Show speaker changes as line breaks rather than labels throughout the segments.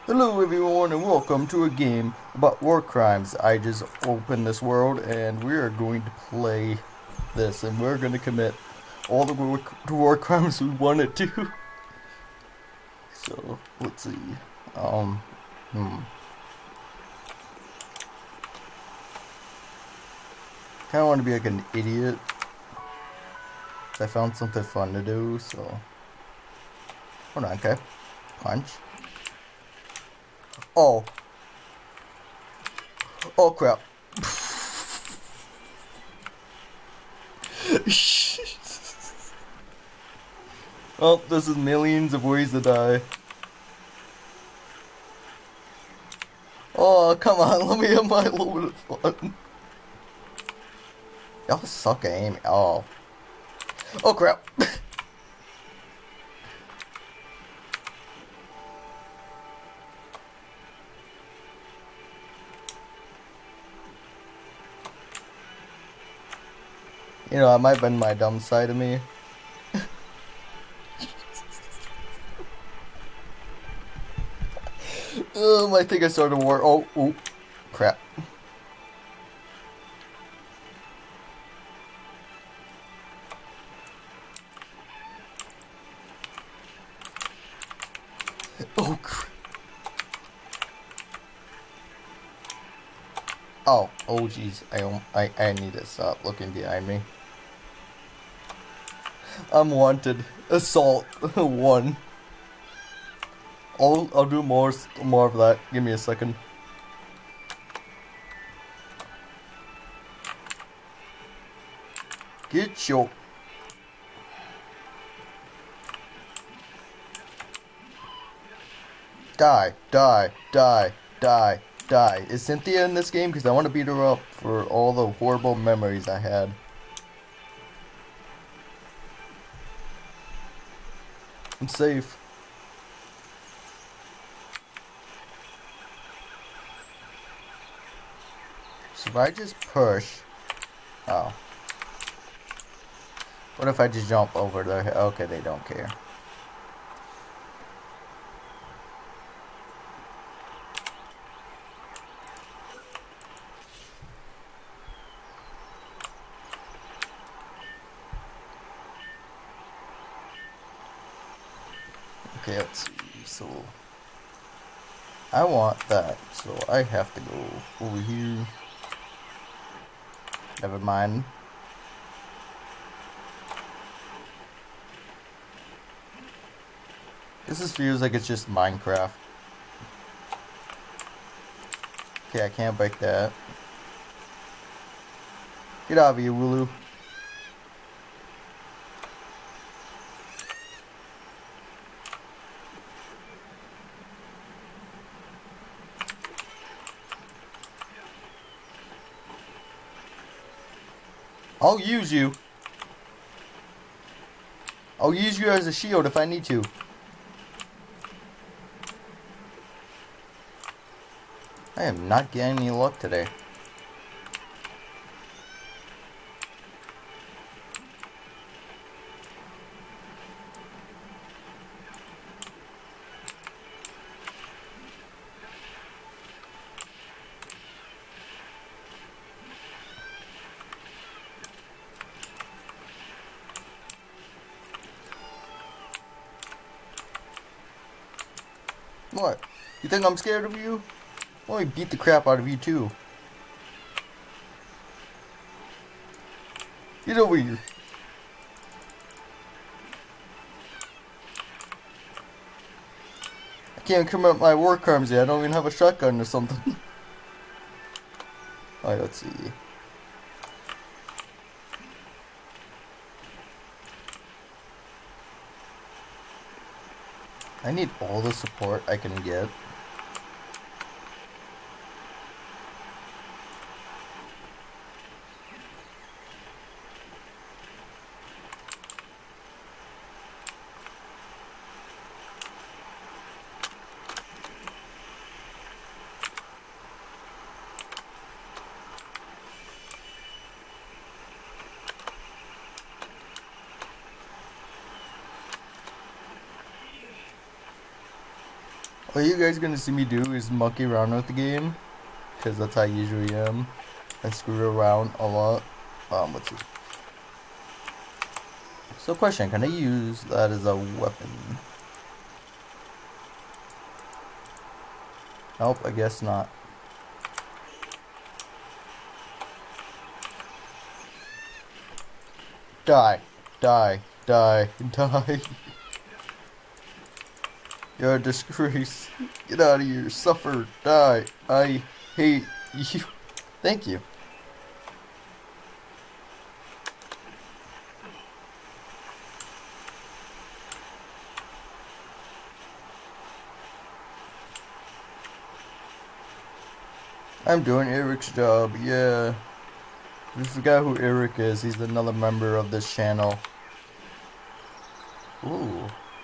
Hello everyone and welcome to a game about war crimes. I just opened this world and we are going to play this and we're going to commit all the war crimes we wanted to. So, let's see. Um, Kinda want to be like an idiot. I found something fun to do, so. Hold on, okay. Punch. Oh. Oh crap. Well, this is millions of ways to die. Oh, come on, let me have my little bit of fun. Y'all suck at aiming. Oh. Oh crap. You know, that might have been my dumb side of me. I think I started a war. Oh, crap. Oh, crap. Oh, jeez. I need to stop looking behind me. I'm wanted. Assault 1. I'll do more of that. Give me a second. Get your die. Is Cynthia in this game? Because I want to beat her up for all the horrible memories I had. I'm safe. So if I just push... Oh. What if I just jump over there? Okay, they don't care. Okay, let's see. So I want that, so I have to go over here. Never mind. This feels like it's just Minecraft. Okay, I can't break that. Get out of here, Wooloo. I'll use you. I'll use you as a shield if I need to. I am not getting any luck today. What? You think I'm scared of you? Let me beat the crap out of you too. Get over here. I can't come up my war crimes yet. I don't even have a shotgun or something. Alright, let's see. I need all the support I can get. All you guys gonna see me do is monkey around with the game, because that's how I usually am. I screw around a lot. Let's see. So question, can I use that as a weapon? Nope, I guess not. Die, die, die, die. You're a disgrace. Get out of here, suffer, die. I hate you. Thank you. I'm doing Eric's job, yeah. If you forgot who Eric is, he's another member of this channel. Ooh.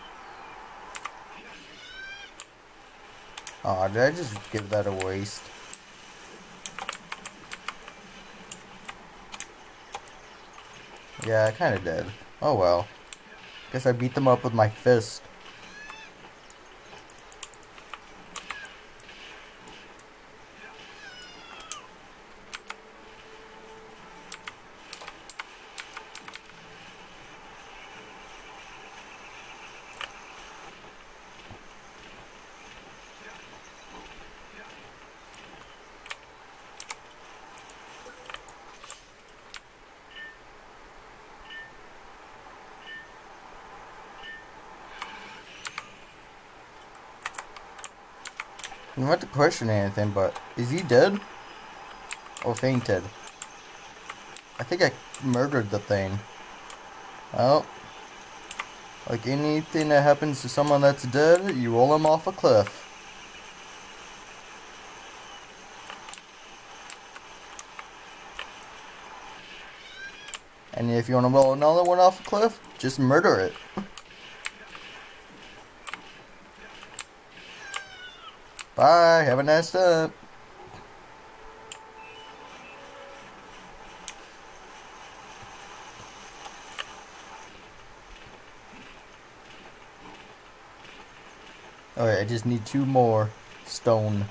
Aw, did I just give that a waste? Yeah, I kinda did. Oh well. Guess I beat them up with my fist. I'm not to question anything, but is he dead? Or fainted? I think I murdered the thing. Well, like anything that happens to someone that's dead, you roll them off a cliff. And if you want to roll another one off a cliff, just murder it. Bye, have a nice time. Alright, I just need 2 more stone.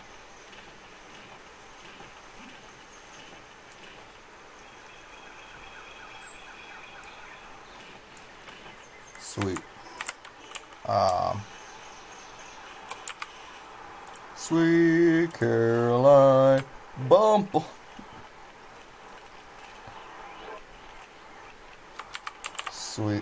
Sweet. Sweet Caroline Bumble. Sweet.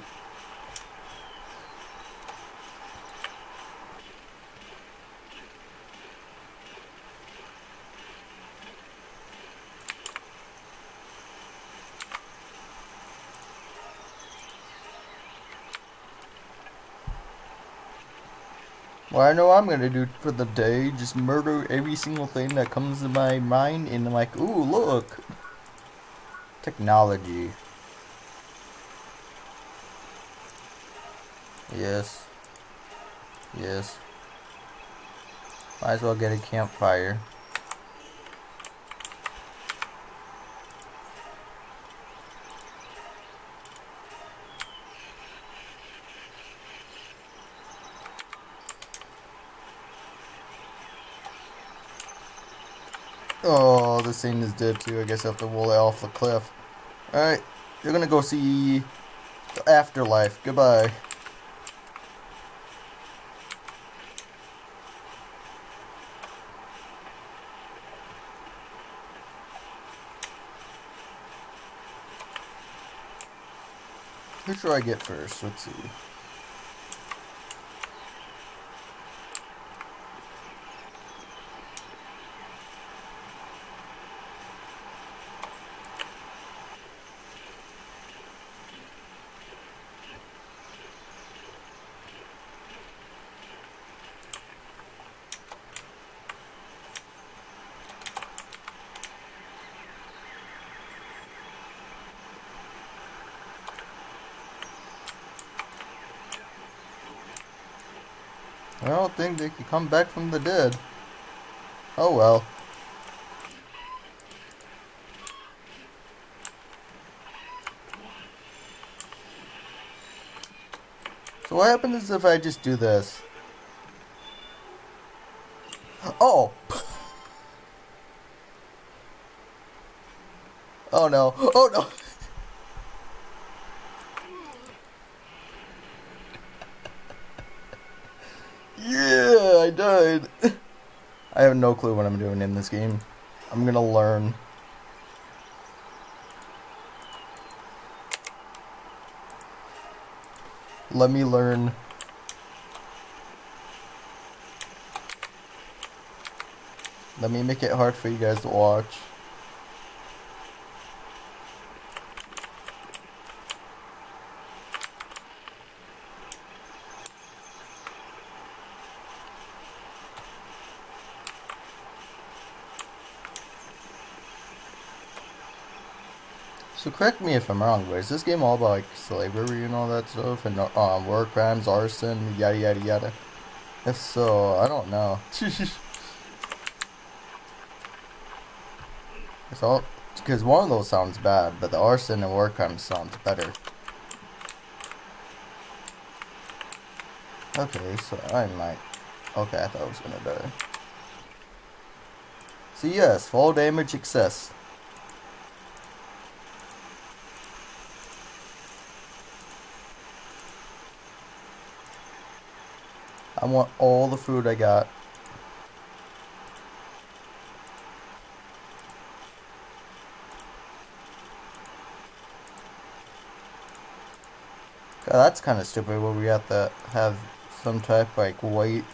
Well, I know I'm gonna do for the day, just murder every single thing that comes to my mind, and I'm like, ooh, look! Technology. Yes. Yes. Might as well get a campfire. Oh, this thing is dead too. I guess I have to roll it off the cliff. Alright, you're gonna go see the afterlife. Goodbye. Who should I get first? Let's see. I don't think they can come back from the dead. Oh well. So what happens if I just do this? Oh! Oh no. Oh no! Yeah, I died. I have no clue what I'm doing in this game. I'm gonna learn. Let me learn. Let me make it hard for you guys to watch. So correct me if I'm wrong, but is this game all about like slavery and all that stuff, and war crimes, arson, yada yada yada? If so, I don't know. It's all because one of those sounds bad, but the arson and war crimes sounds better. Okay, so I might. Okay, I thought I was gonna die. So yes, fall damage excess. I want all the food I got. God, that's kind of stupid where we have to have some type like weight.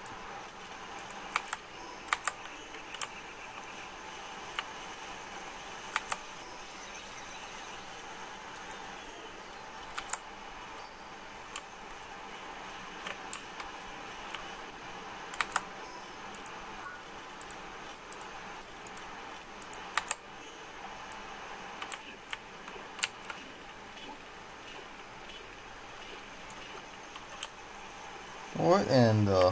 What in the...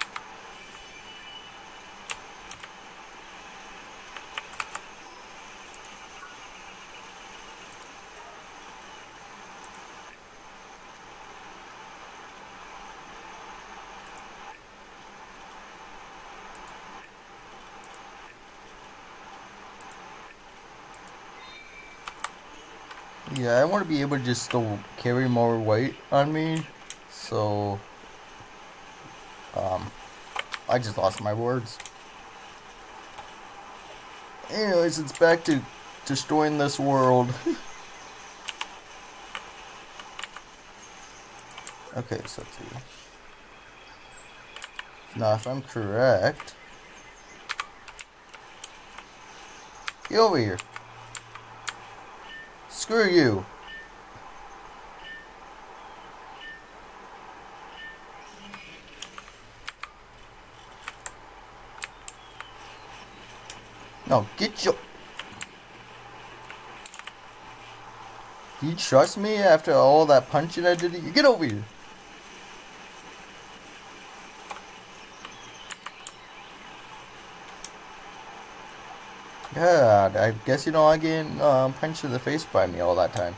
Yeah, I want to be able to just still carry more weight on me, so... I just lost my words. Anyways, it's back to destroying this world. Okay, so two. Now, if I'm correct... Get over here. Screw you. No, get your... Do you trust me after all that punching I did to you? Get over here. God, I guess you know I getting punched in the face by me all that time.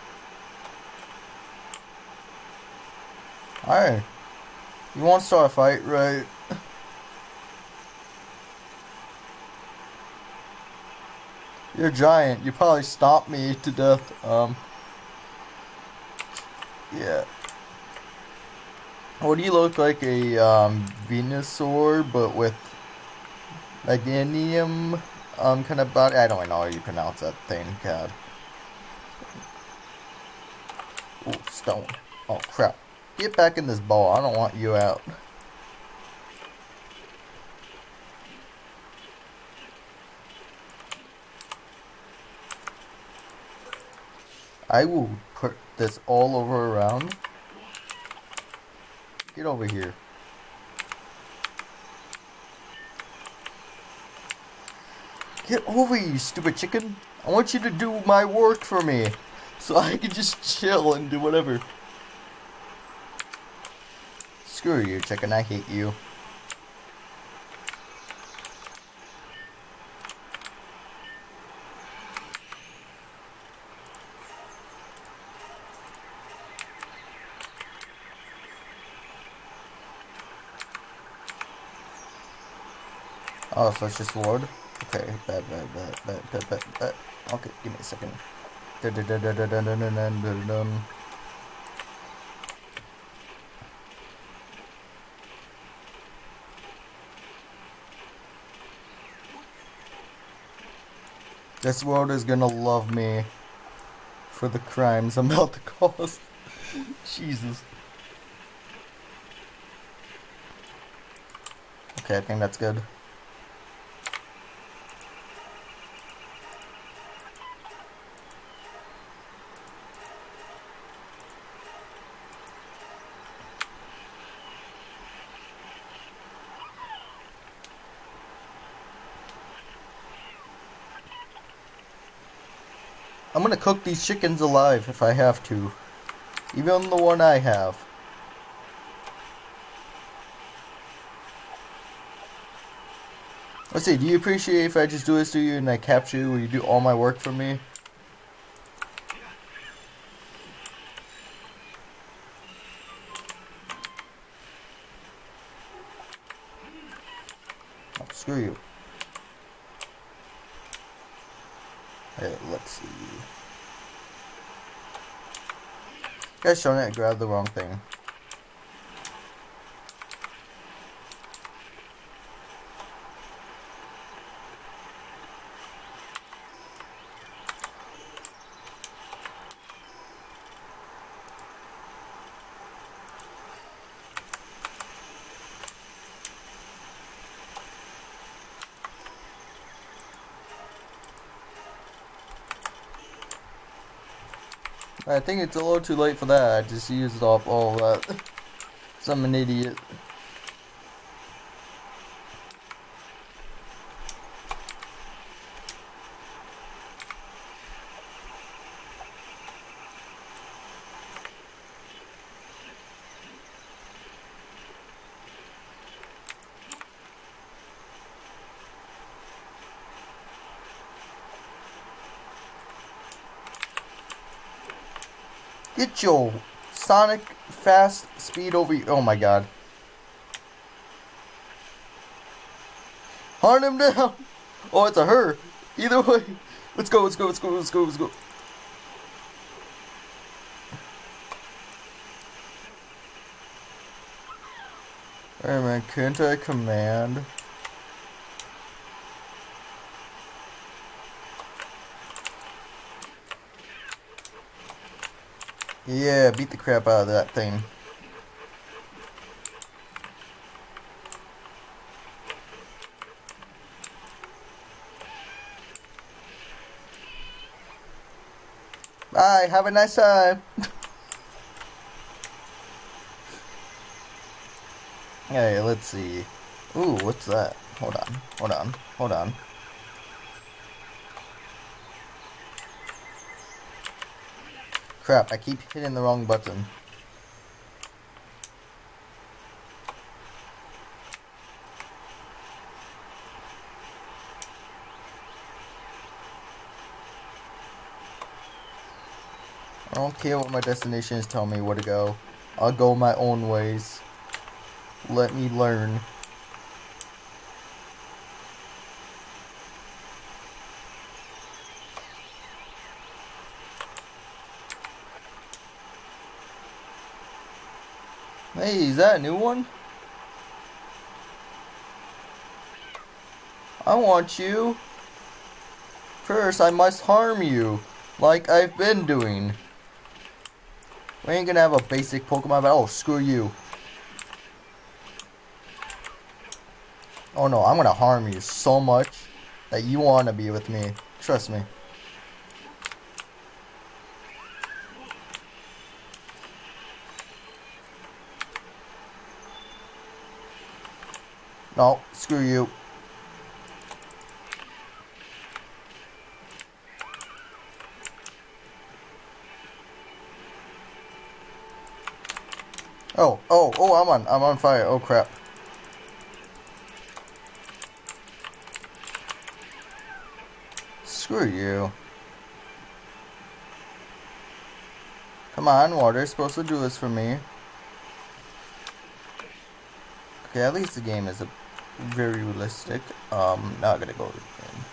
Alright. You want to start a fight, right? You're giant. You probably stomped me to death. Yeah. What do you look like, a Venusaur, but with Meganium kind of body? I don't know how you pronounce that thing, God. Ooh, stone. Oh crap. Get back in this ball. I don't want you out. I will put this all over around. Get over here. Get over here, you stupid chicken. I want you to do my work for me, so I can just chill and do whatever. Screw you, chicken. I hate you. Oh, so it's just Lord? Okay, bad. Okay, give me a second. This world is gonna love me for the crimes I'm about to cause. Jesus. Okay, I think that's good. I'm gonna cook these chickens alive if I have to. Even the one I have. Let's see, do you appreciate if I just do this to you and I capture you and you do all my work for me? Oh, screw you. Hey, let's see. Guys, showing it, grabbed the wrong thing. I think it's a little too late for that. I just used up all that. So I'm an idiot. Get your Sonic fast speed over you. Oh my god. Hunt him down. Oh, it's a her. Either way. Let's go. Alright, man. Can't I command? Yeah, beat the crap out of that thing. Bye, have a nice time. Hey, let's see. Ooh, what's that? Hold on. Crap, I keep hitting the wrong button. I don't care what my destinations tell me where to go. I'll go my own ways. Let me learn. Hey, is that a new one? I want you. First, I must harm you, like I've been doing. We ain't gonna have a basic Pokemon battle. Oh, screw you. Oh no, I'm gonna harm you so much that you wanna be with me. Trust me. No, screw you. Oh, I'm on fire. Oh crap. Screw you. Come on, water's supposed to do this for me. Okay, at least the game is a very realistic. Now I gotta go in.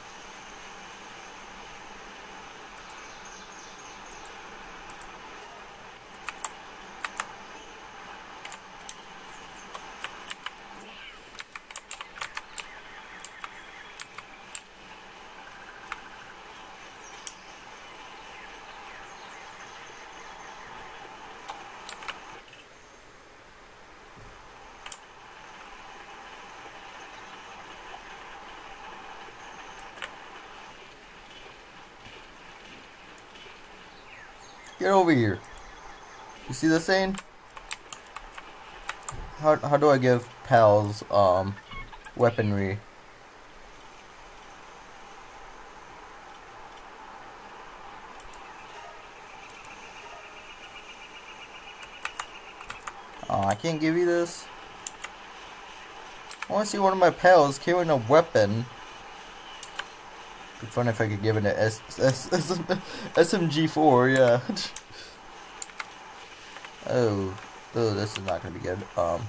Get over here. You see this saying? How do I give pals weaponry? Oh, I can't give you this. I want to see one of my pals carrying a weapon. It'd be fun if I could give it an SMG4, yeah. Oh, this is not gonna be good.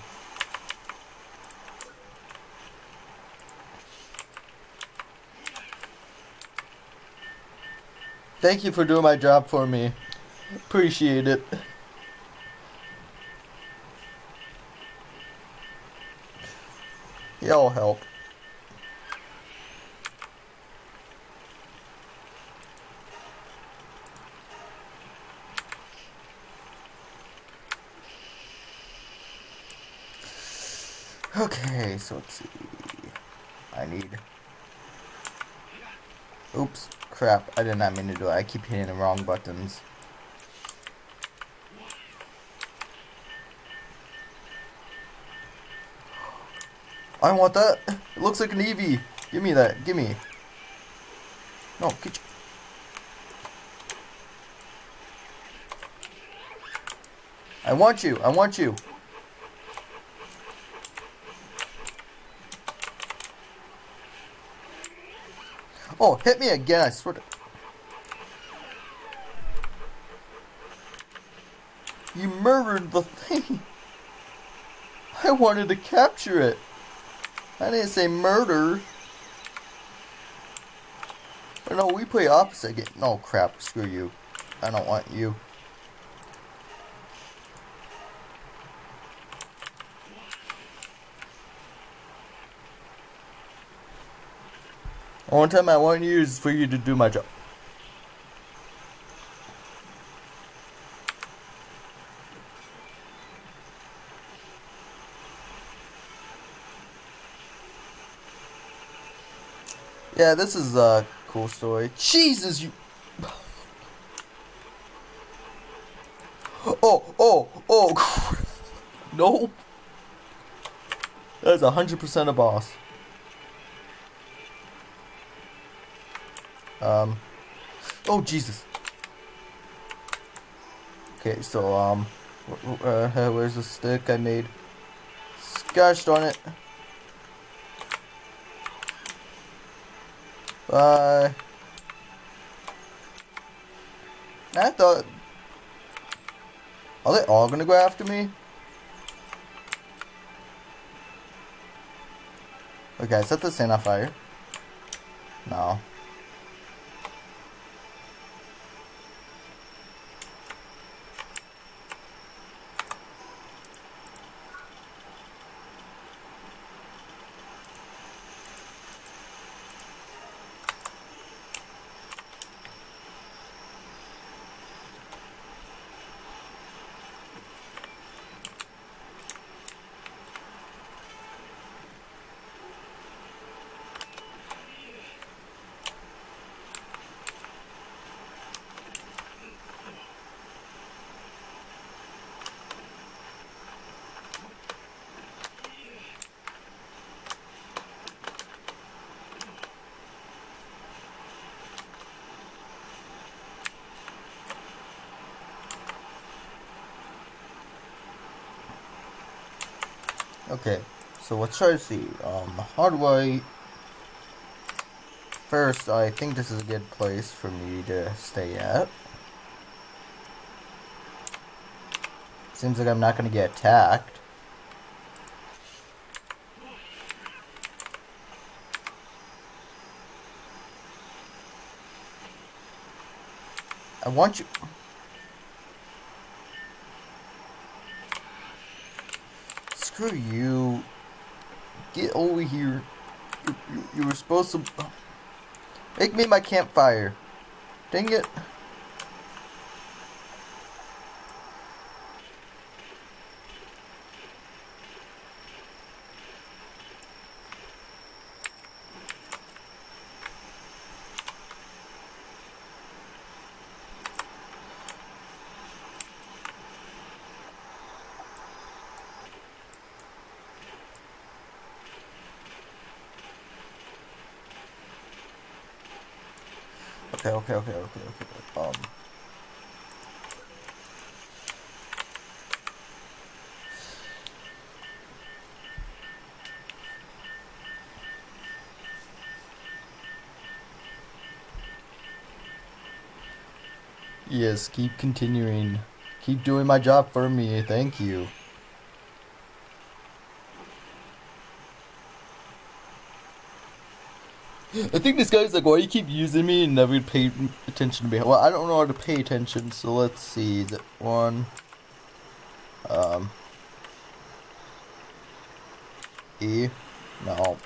Thank you for doing my job for me. Appreciate it. Y'all help. Okay, so let's see. I need... Oops, crap. I did not mean to do it. I keep hitting the wrong buttons. I want that. It looks like an Eevee. Give me that. Give me. No, get you. I want you. I want you. Oh, hit me again, I swear to... You murdered the thing. I wanted to capture it. I didn't say murder. But no, we play opposite game. No, crap, screw you. I don't want you. One time I want you is for you to do my job. Yeah, this is a cool story. Jesus, you... Oh. Nope. That's 100% a boss. Oh, Jesus. Okay, so, where's the stick I made? Gosh darn it. Bye. I thought... Are they all gonna go after me? Okay, set this thing on fire. No. Okay, so let's try to see. How do I... First, I think this is a good place for me to stay at. Seems like I'm not going to get attacked. I want you. Screw you. Get over here. You were supposed to make me my campfire. Dang it. Okay. Yes, keep continuing. Keep doing my job for me. Thank you. I think this guy's like, why you keep using me and never pay attention to me? Well, I don't know how to pay attention, so let's see. Is it one? Um, E? No.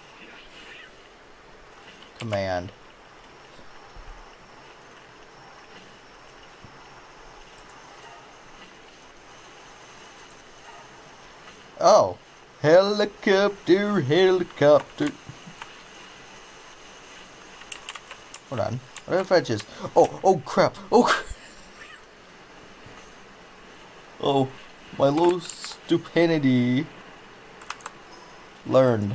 Command. Oh. Helicopter, helicopter. Hold on. What if I just... Oh crap. Oh, my low stupidity learned.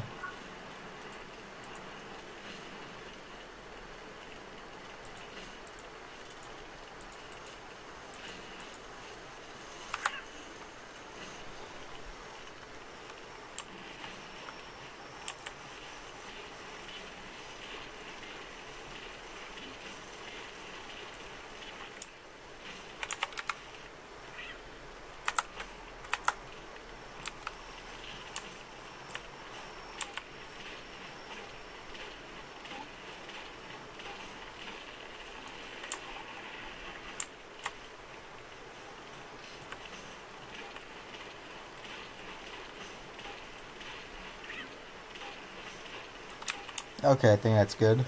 Okay, I think that's good.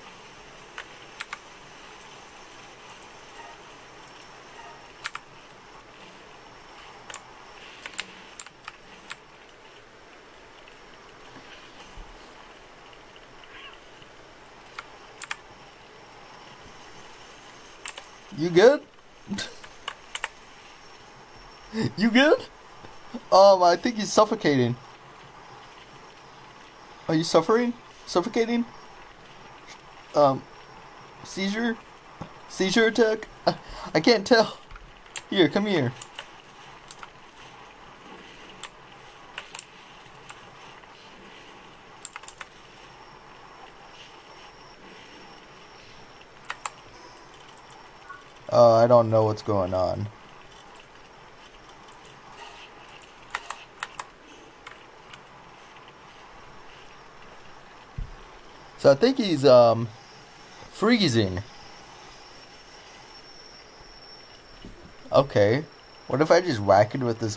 You good? You good? I think he's suffocating. Are you suffering? Suffocating? Seizure? Seizure attack? I can't tell. Here, come here. I don't know what's going on. So I think he's, freezing. Okay. What if I just whack it with this?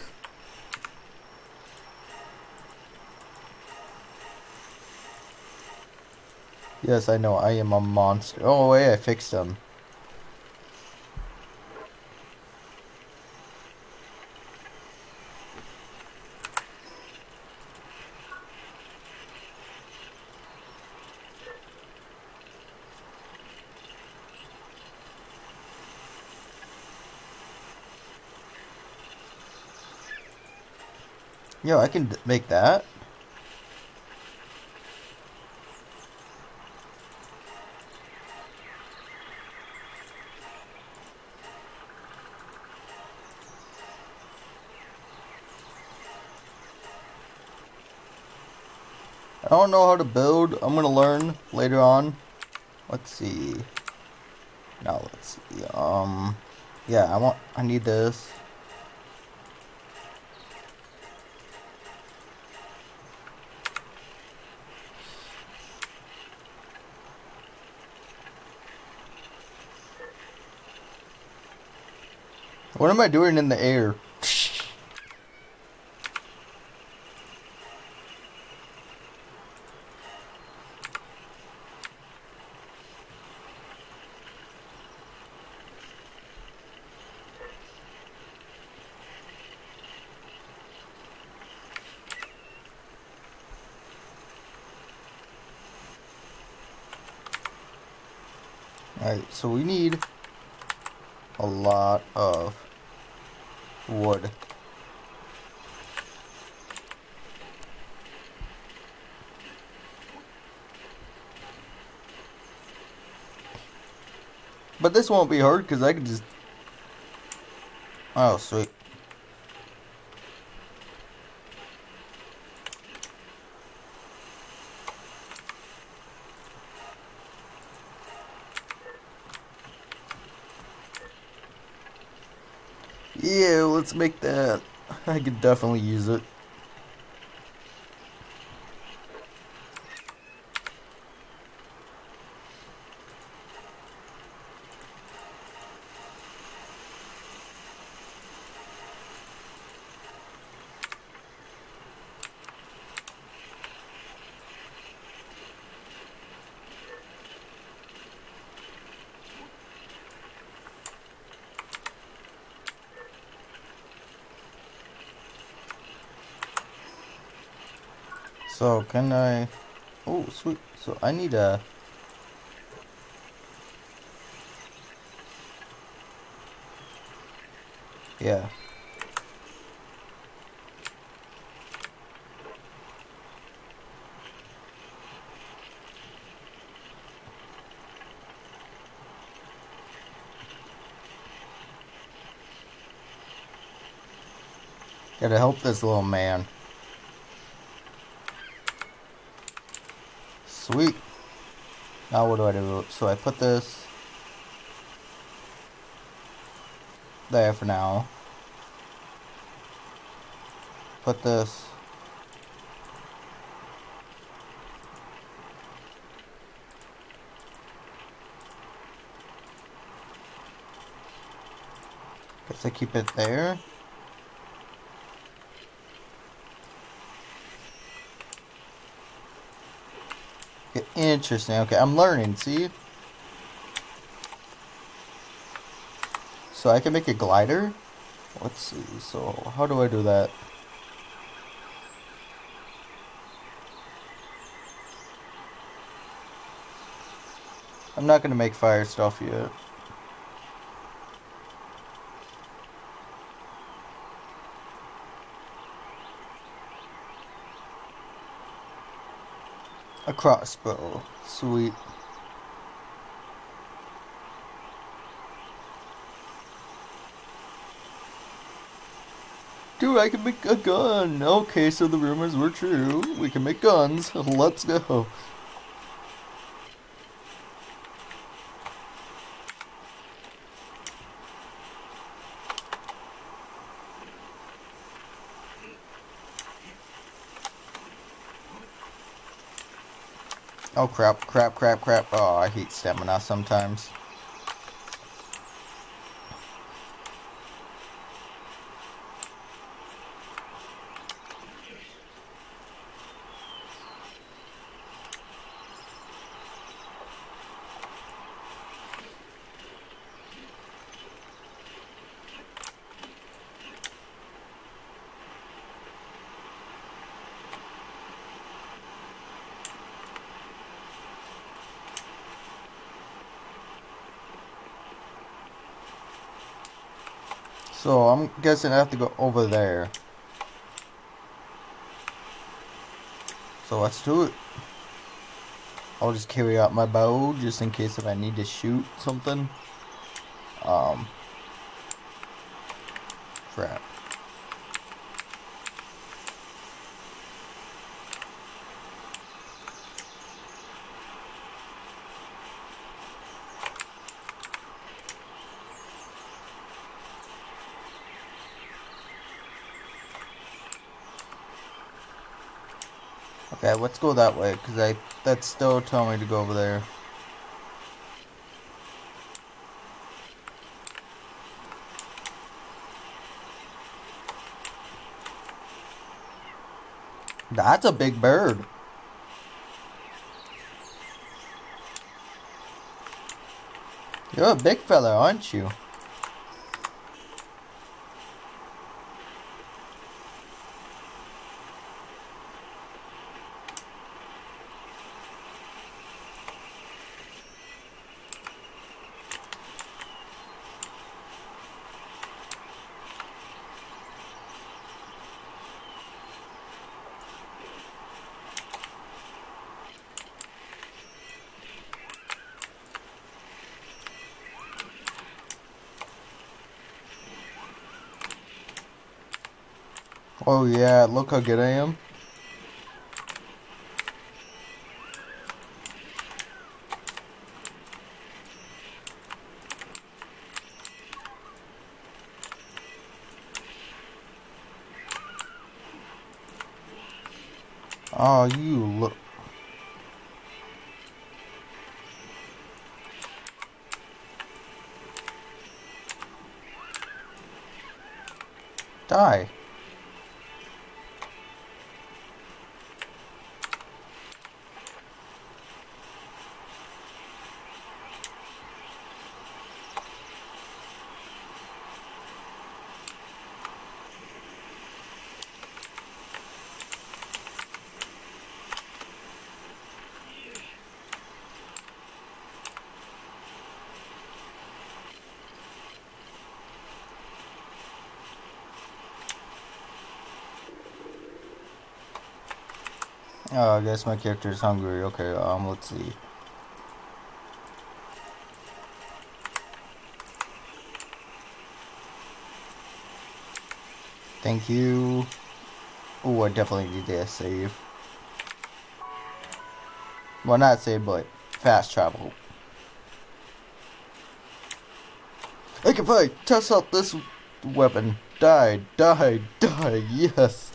Yes, I know. I am a monster. Oh, wait, I fixed him. Yo, I can make that. I don't know how to build. I'm gonna learn later on. Let's see. Now let's see. Yeah, I need this. What am I doing in the air? Alright, so we need a lot of wood. But this won't be hard because I can just... Oh, sweet. Yeah, let's make that. I could definitely use it. So, can I... Oh, sweet. So, I need a... Yeah. Gotta help this little man. Sweet. Now what do I do? So I put this there for now. Put this. Guess I keep it there. Okay, interesting. Okay, I'm learning, see? So I can make a glider? Let's see. So how do I do that? I'm not gonna make fire stuff yet. A crossbow. Sweet. Dude, I can make a gun! Okay, so the rumors were true. We can make guns. Let's go. Oh crap, crap, crap, crap. Oh, I hate stamina sometimes. So I'm guessing I have to go over there. So let's do it. I'll just carry out my bow just in case if I need to shoot something. Crap. Okay, let's go that way, because that's still telling me to go over there. That's a big bird. You're a big fella, aren't you? Oh yeah, look how good I am. Oh, you look. Die. Oh, I guess my character is hungry. Okay, let's see. Thank you. Oh, I definitely need to save. Well, not save, but fast travel. I can fight! Test out this weapon. Die, die, die, yes!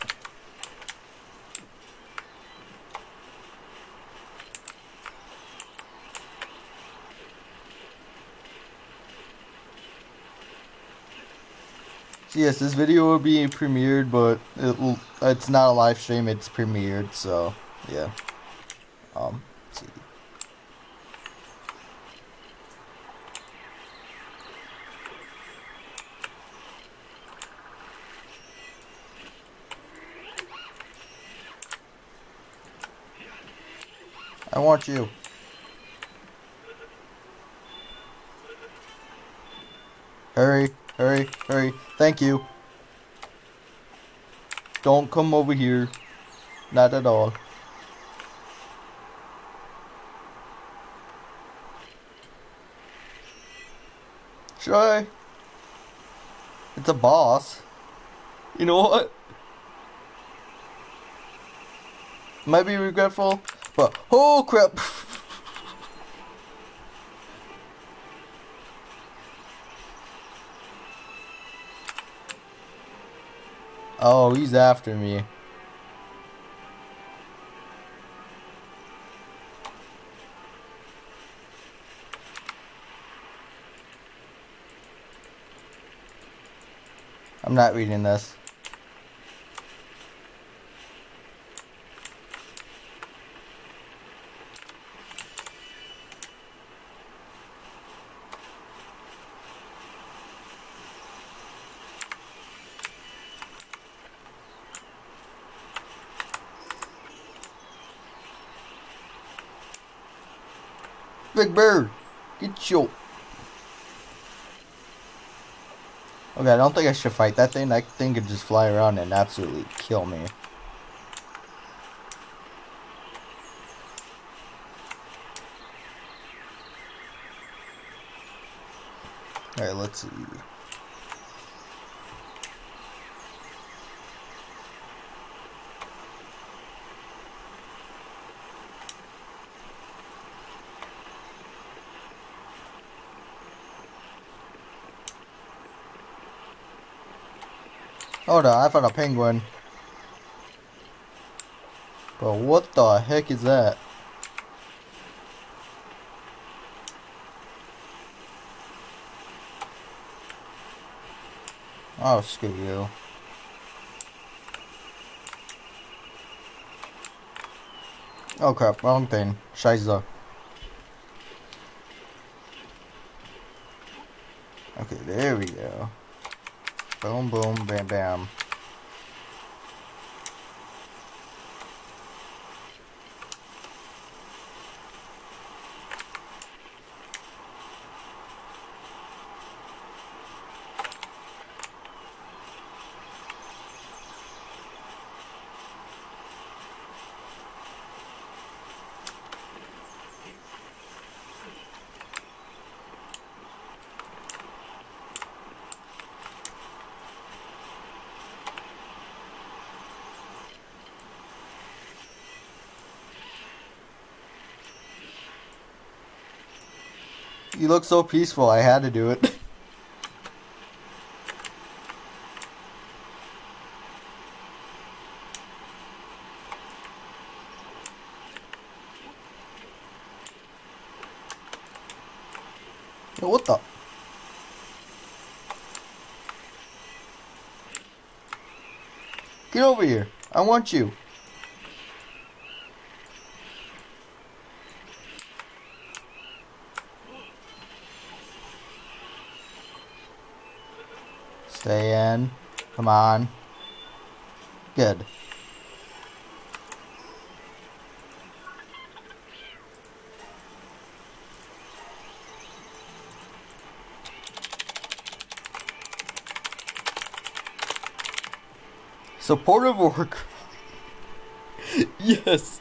So yes, this video will be premiered, but it's not a live stream, it's premiered, so, yeah. Let's see. I want you. Hurry, hurry, hurry. Thank you. Don't come over here. Not at all. Should I? It's a boss. You know what? Might be regretful, but oh crap! Oh, he's after me. I'm not reading this. Big bird, get your. Okay, I don't think I should fight that thing. That thing could just fly around and absolutely kill me. Alright, let's see. Hold on, I found a penguin. But what the heck is that? Oh, screw you. Oh crap, wrong thing. Scheiße. Okay, there we go. Boom, boom, bam, bam. You look so peaceful, I had to do it. Yo, what the? Get over here. I want you. Stay in. Come on. Good. Supportive work. Yes.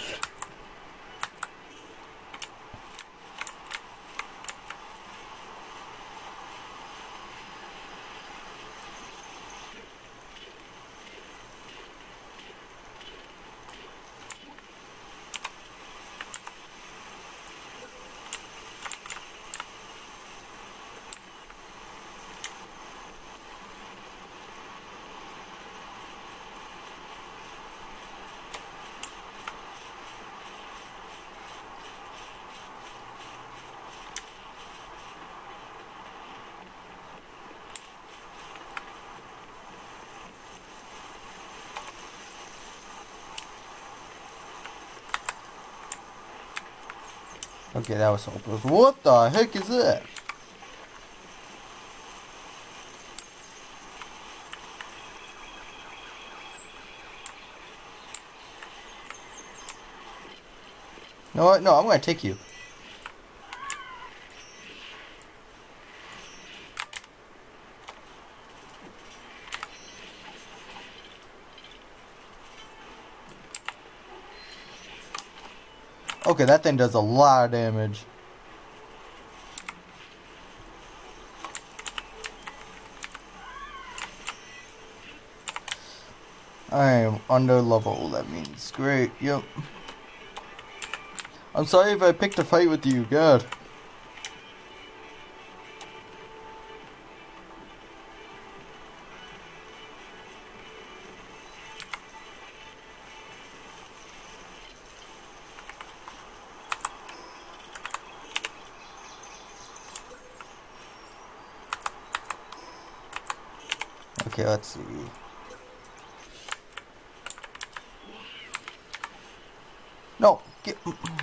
Okay, that was hopeless. What the heck is that? You know what? No, I'm gonna take you. Okay, that thing does a lot of damage. I am under level, that means great, yep. I'm sorry if I picked a fight with you, God. Okay, let's see. No, get.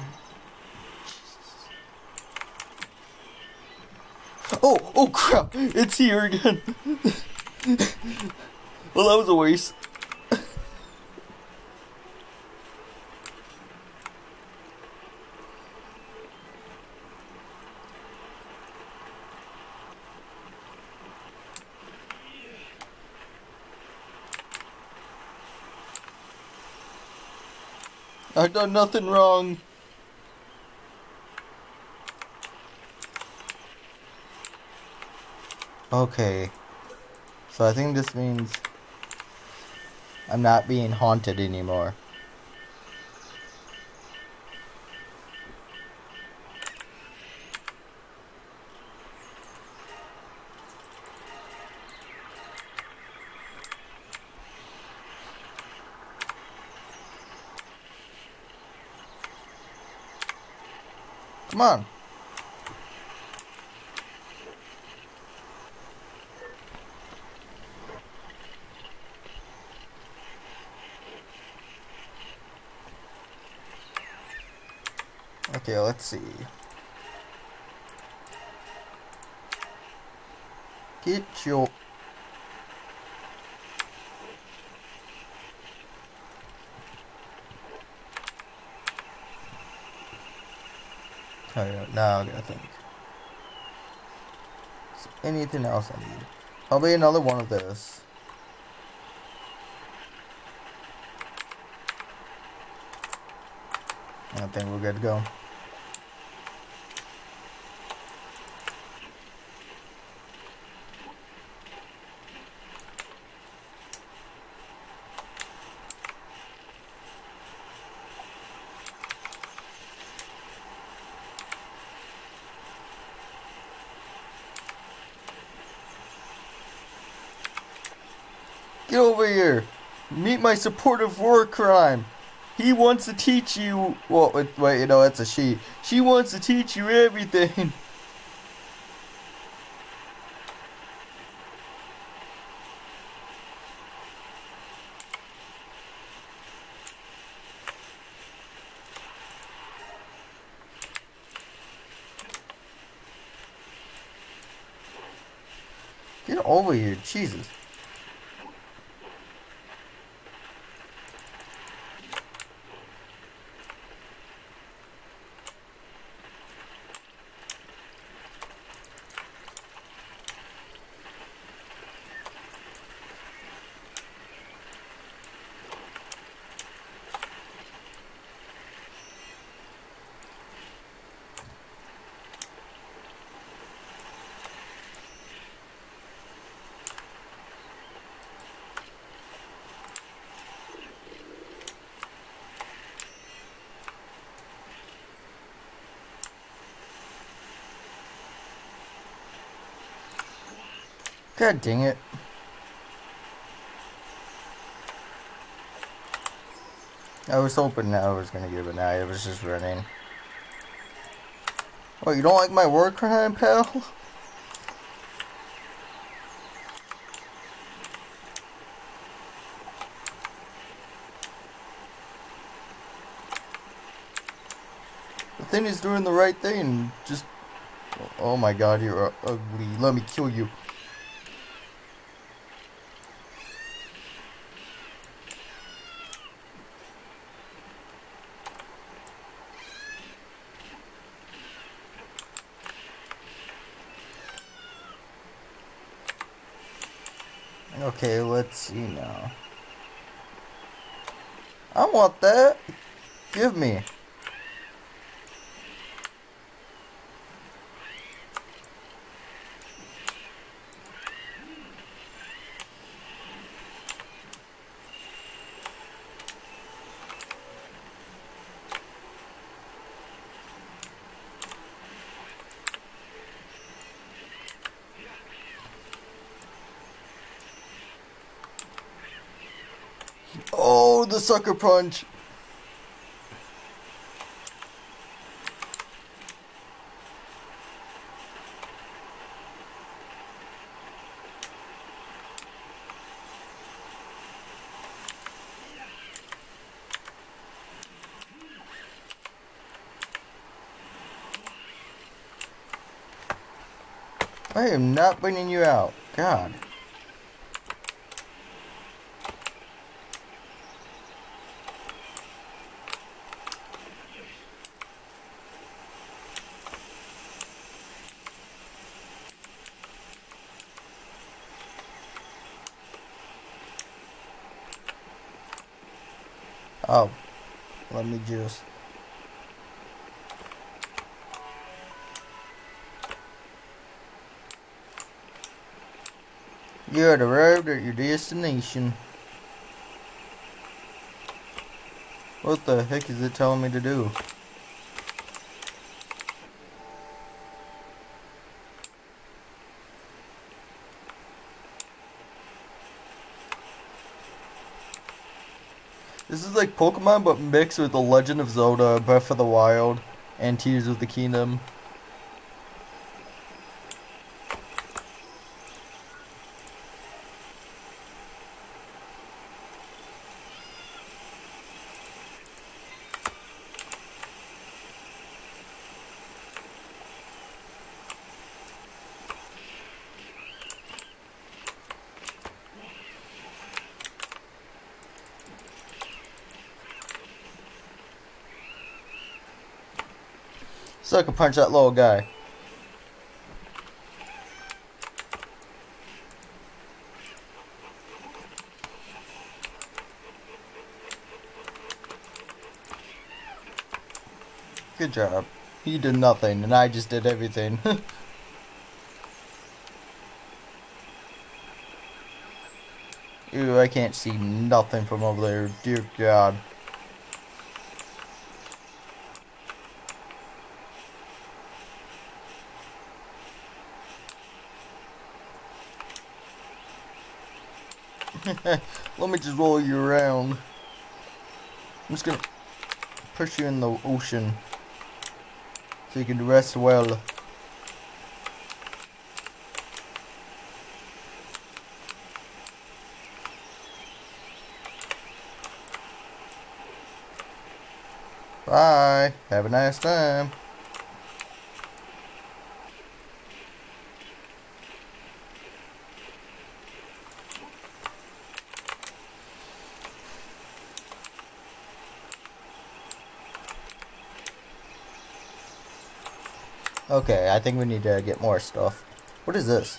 Oh crap! It's here again. Well, that was a waste. I've done nothing wrong. Okay. So I think this means I'm not being haunted anymore. Come on. Okay, let's see. Get your... Alright, now I gotta think. Is there anything else I need? Probably another one of this. I think we're good to go. Get over here! Meet my supportive war crime! He wants to teach you... Well, wait, you know, it's a she. She wants to teach you everything! Get over here, Jesus. God dang it. I was hoping that I was gonna give it now. I was just running. Oh, you don't like my war crime, pal? The thing is doing the right thing. Just... Oh my god, you're ugly. Let me kill you. Okay, let's see now. I want that. Give me. Oh, the sucker punch. I am not bringing you out. God. Oh, let me just... You had arrived at your destination. What the heck is it telling me to do? This is like Pokemon, but mixed with The Legend of Zelda, Breath of the Wild, and Tears of the Kingdom. Sucker punch that little guy. Good job. He did nothing, and I just did everything. Ew, I can't see nothing from over there. Dear God. Let me just roll you around. I'm just gonna push you in the ocean so you can rest well. Bye. Have a nice time. Okay, I think we need to get more stuff. What is this?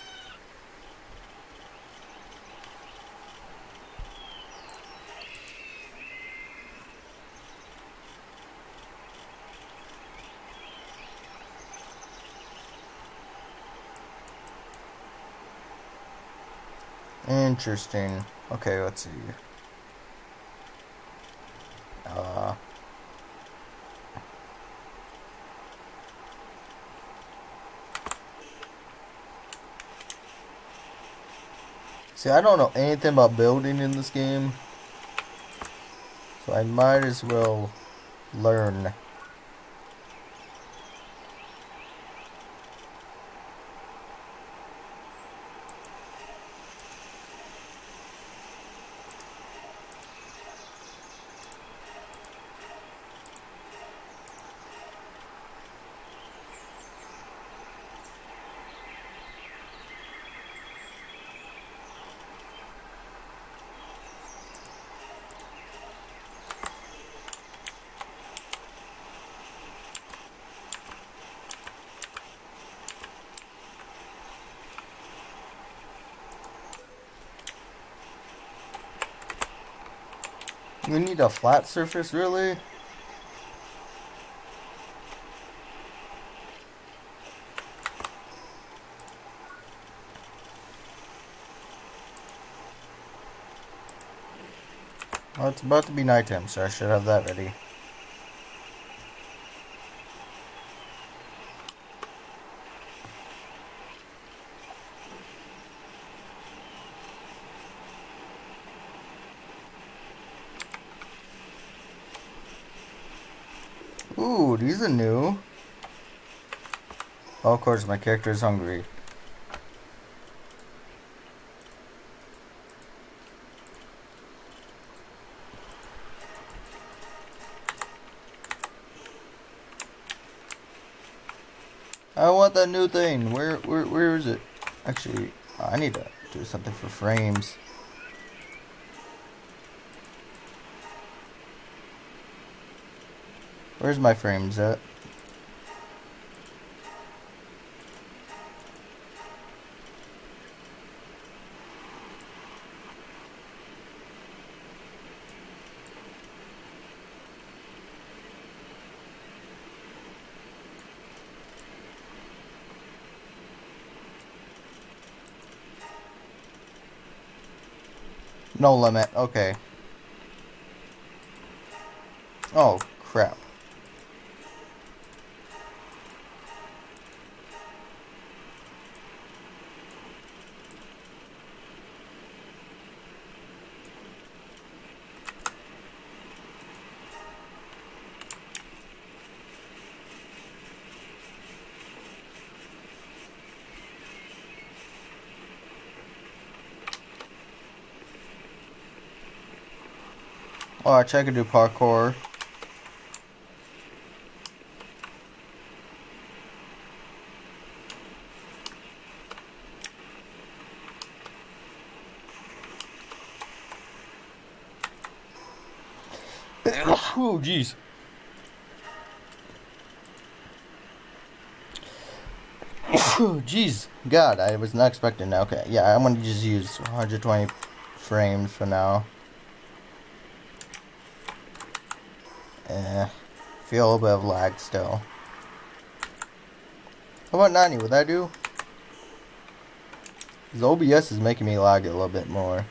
Interesting. Okay, let's see. See, I don't know anything about building in this game, so I might as well learn. We need a flat surface, really? Well, it's about to be nighttime, so I should have that ready. Ooh, these are new. Oh, of course, my character is hungry. I want that new thing. Where is it? Actually, I need to do something for frames. Where's my frames at? No limit. Okay. Oh, crap. Watch, I can do parkour. Oh, jeez. Jeez, God, I was not expecting that. Okay, yeah, I'm gonna just use 120 frames for now. Feel a little bit of lag still. How about 90? Would that do? Because OBS is making me lag it a little bit more.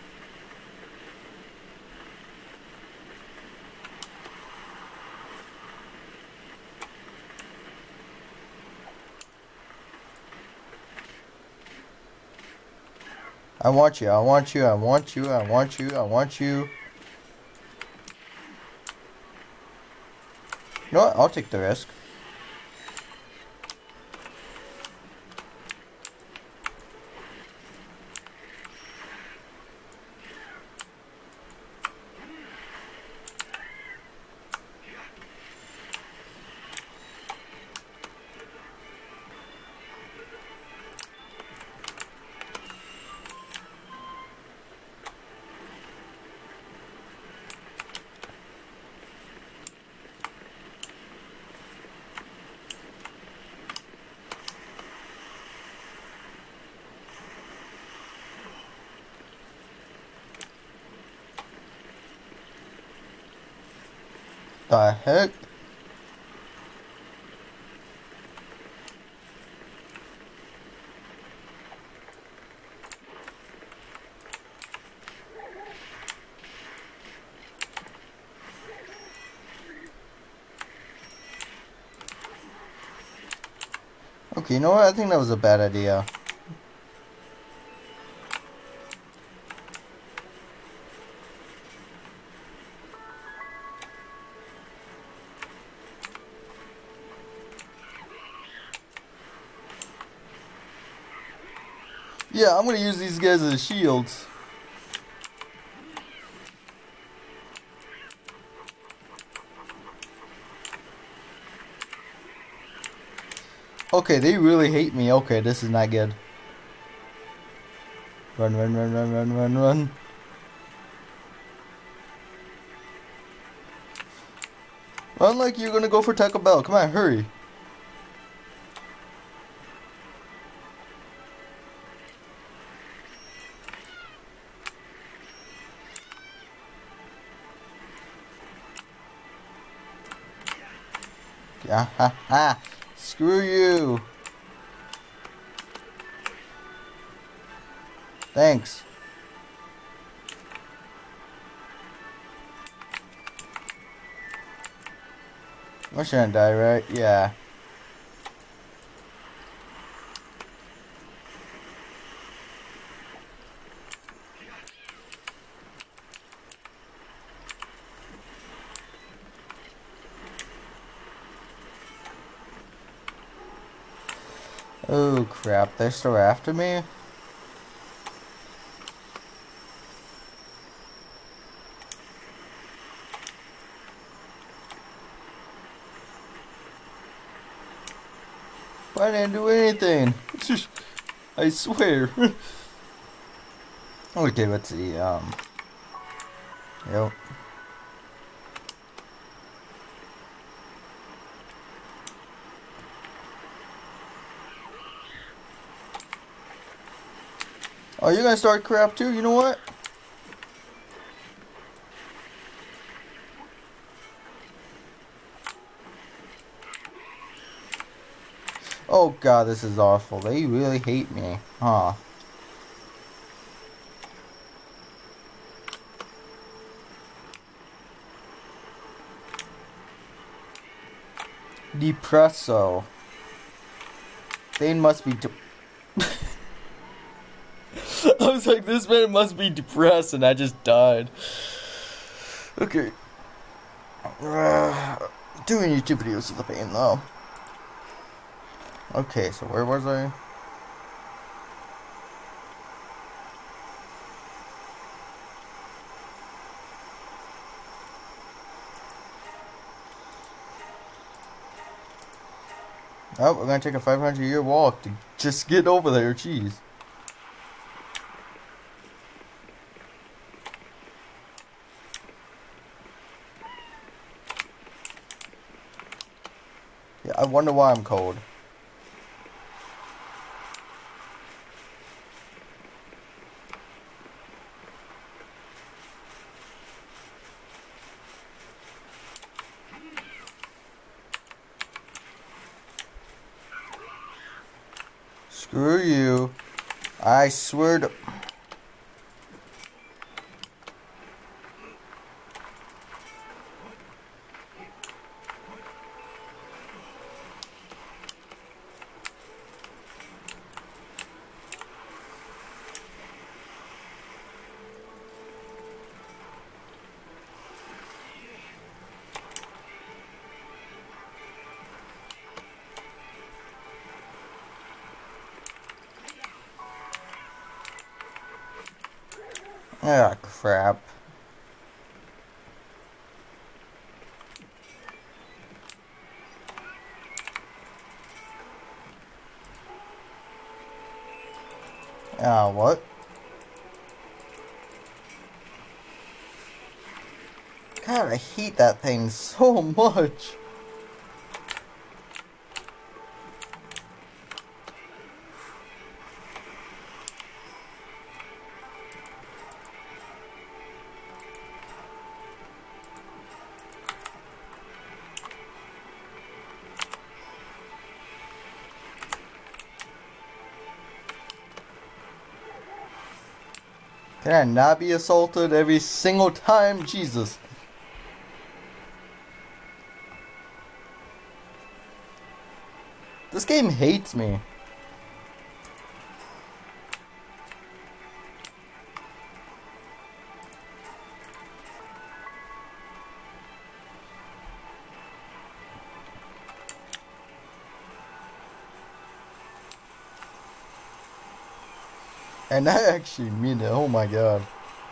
I want you, I want you, I want you, I want you, I want you. You know what? I'll take the risk. The heck? Okay, you know what? I think that was a bad idea. Yeah, I'm gonna use these guys as shields. Okay, they really hate me. Okay, this is not good. Run, run, run, run, run, run, run. Run like you're gonna go for Taco Bell. Come on, hurry. Yeah, ha, ha. Screw you. Thanks. I shouldn't die, right? Yeah. Oh crap, they're still after me? I didn't do anything. I swear. Okay, let's see. Yep. Oh, you're gonna start crap too? You know what? Oh god, this is awful. They really hate me. Huh. Depresso. They must be I was like, this man must be depressed, and I just died. Okay. Doing YouTube videos is a pain, though. Okay, so where was I? Oh, we're gonna take a 500-year walk to just get over there. Jeez. Yeah, I wonder why I'm cold. Screw you. I swear to... Ah, crap. Ah, what? God, I hate that thing so much. Can I not be assaulted every single time? Jesus. This game hates me. And I actually mean it. Oh my god.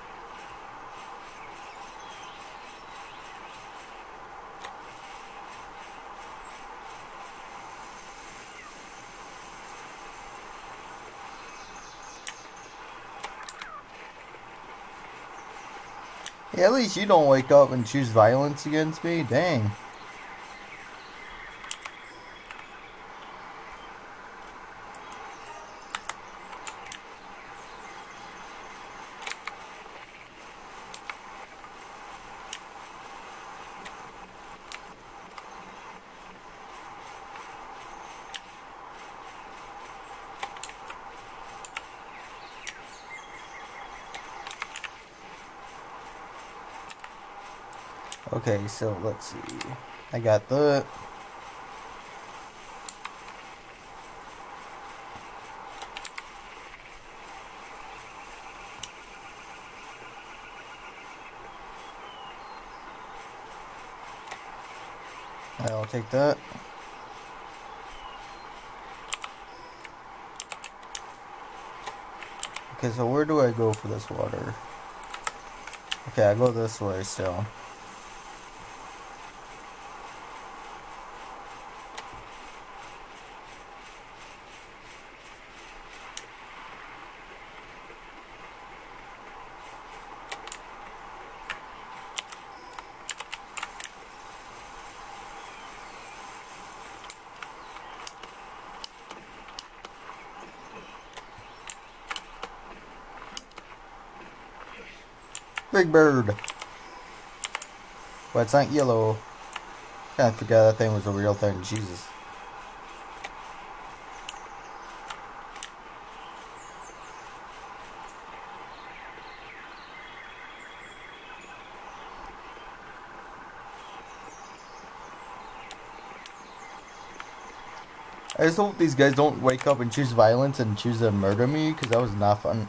Yeah, at least you don't wake up and choose violence against me. Dang. Okay, so let's see. I got the... I'll take that. Okay, so where do I go for this water? Okay, I go this way still. Big bird. But it's not yellow. I forgot that thing was a real thing. Jesus. I just hope these guys don't wake up and choose violence and choose to murder me, because that was not fun.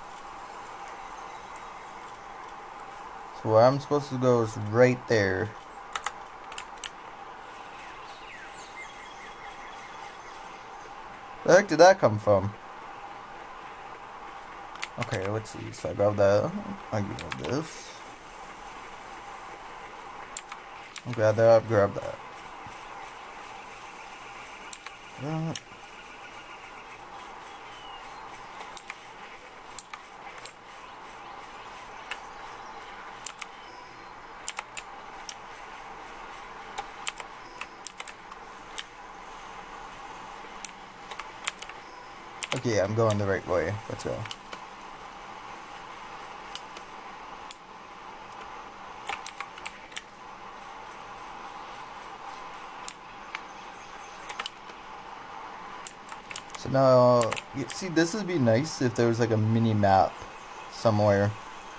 So where I'm supposed to go is right there. The heck did that come from? Okay, let's see. So I grab that. I grab this. I'll grab that. Grab that. That. Okay, I'm going the right way. Let's go. So now, see, this would be nice if there was like a mini map somewhere.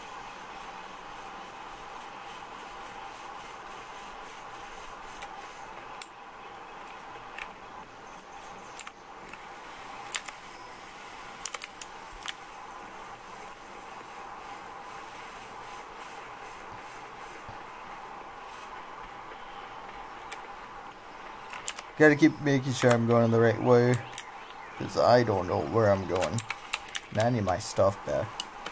Gotta keep making sure I'm going the right way, because I don't know where I'm going. And I need my stuff back.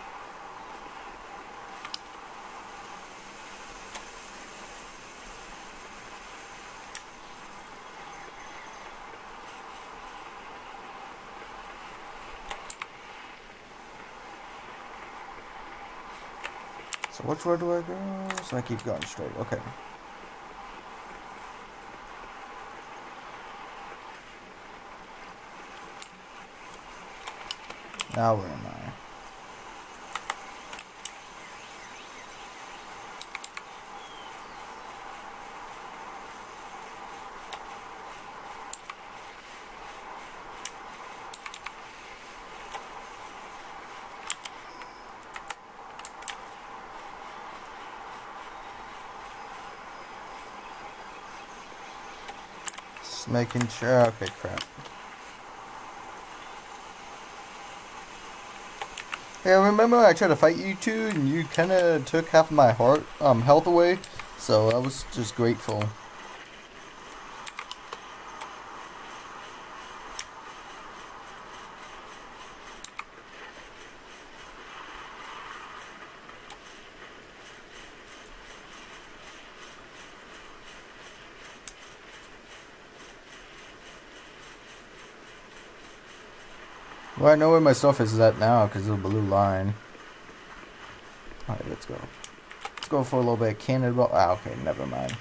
So which way do I go? So I keep going straight. Okay. Now where am I? Just making sure. Okay, crap. Hey, I remember I tried to fight you two, and you kind of took half of my health away. So I was just grateful. Well, I know where my stuff is at now because of the blue line. Alright, let's go. Let's go for a little bit of cannonball. Ah, okay, never mind.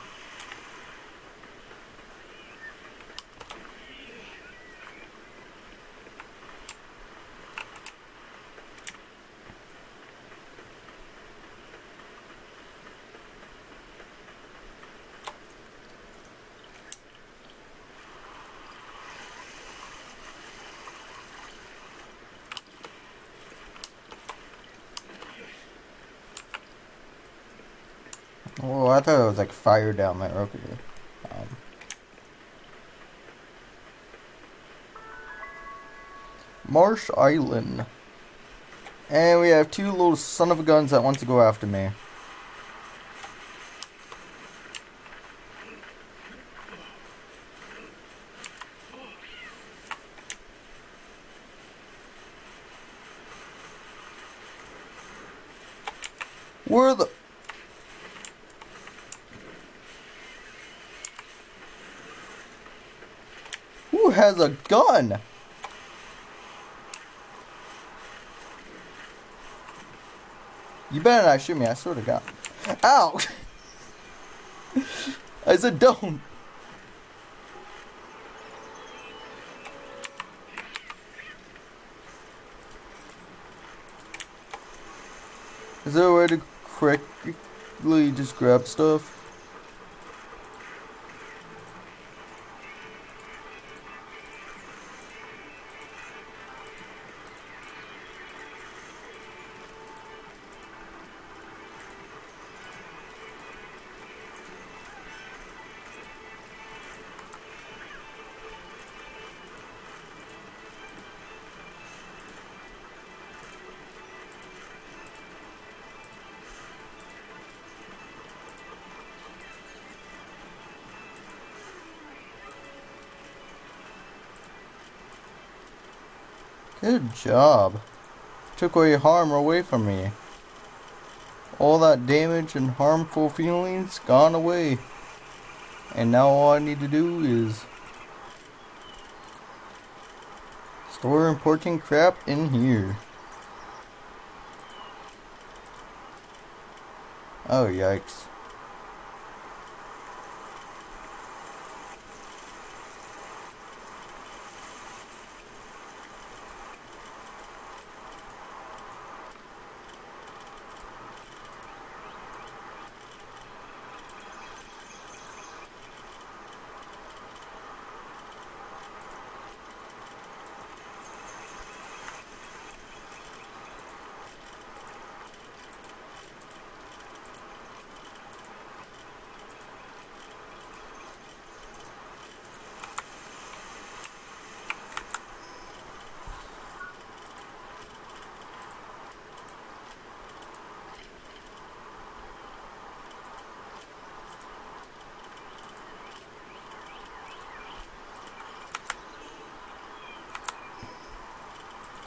Oh, I thought it was like fire down there. Okay. Marsh Island. And we have two little son of a guns that want to go after me. Where the... Who has a gun? You better not shoot me, I swear to God. Ow! I said don't. Is there a way to quickly just grab stuff? Good job. Took away harm away from me. All that damage and harmful feelings gone away. And now all I need to do is store important crap in here. Oh, yikes.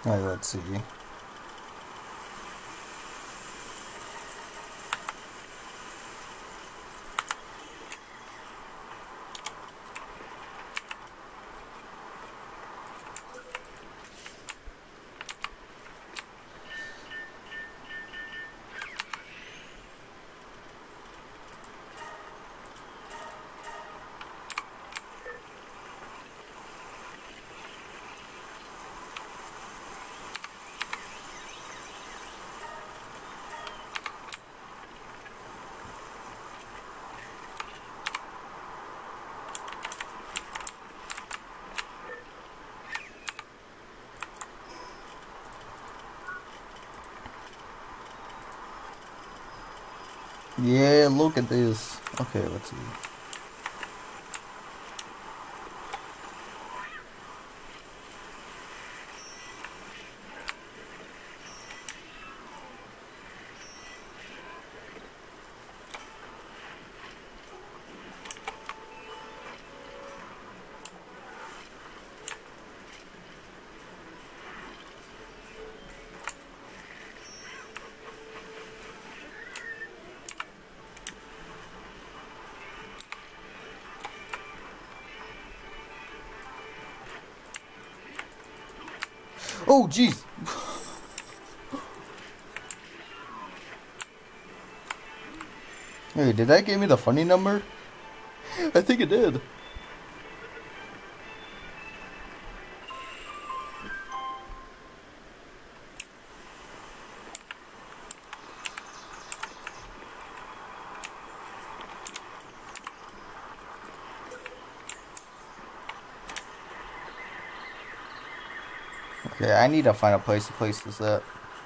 Alright, let's see. Yeah, look at this. Okay, let's see. Oh, jeez. Hey, did that give me the funny number? I think it did. Okay, I need to find a place to place this at.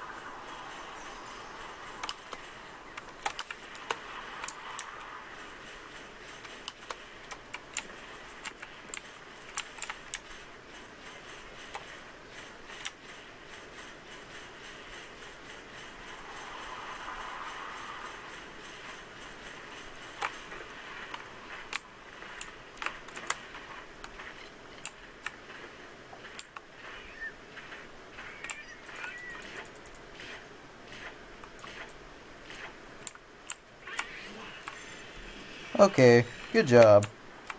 Okay, good job.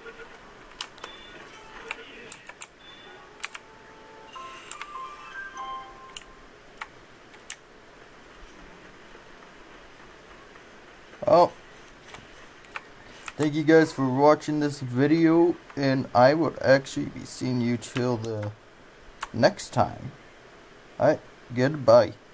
Oh, thank you guys for watching this video, and I will actually be seeing you till the next time. Alright, goodbye.